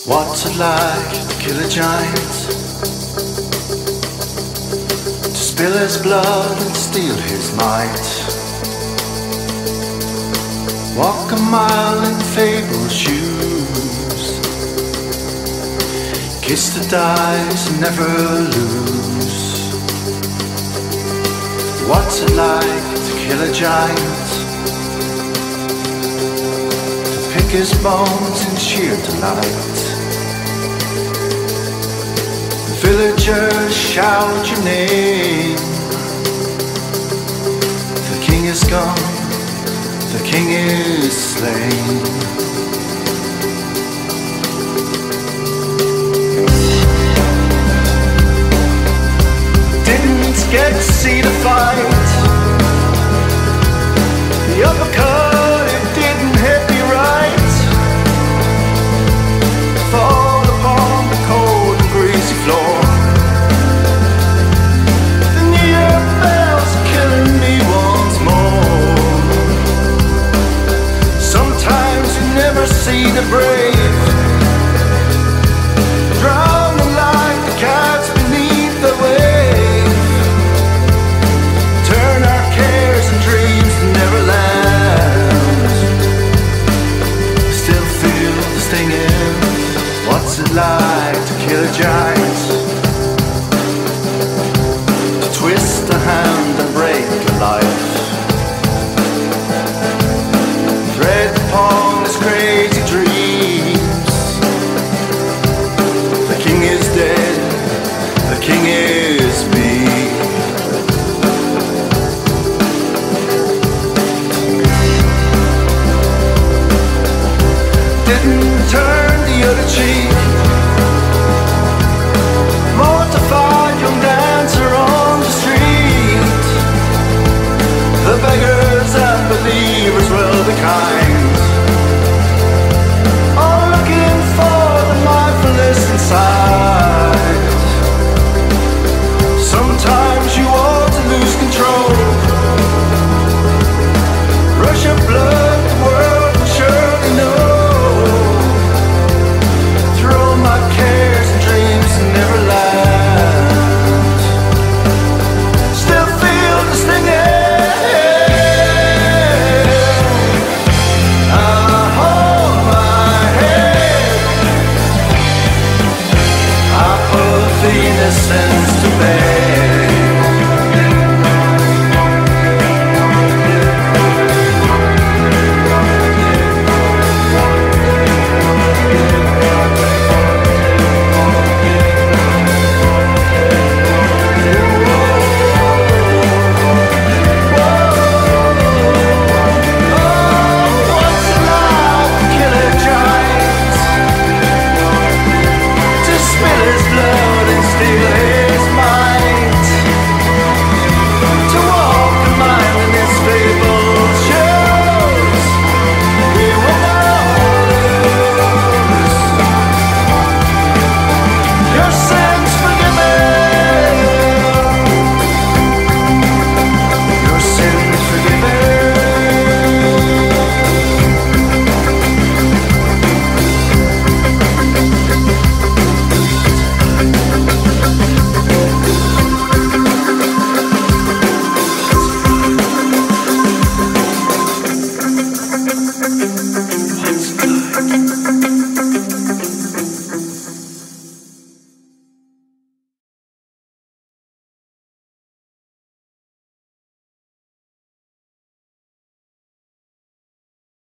What's it like to kill a giant? To spill his blood and steal his might. Walk a mile in fable shoes. Kiss the dice and never lose. What's it like to kill a giant? To pick his bones in sheer delight. Villagers shout your name. The king is gone, the king is slain. Didn't get to see the fight. The uppercut, it didn't hit me right. Fall upon the cold and greasy floor. The near bells are killing me once more. Sometimes you never see the brave drowning like the cats beneath the wave. Turn our cares and dreams to Neverland. Still feel the stinging. What's it like to kill a giant?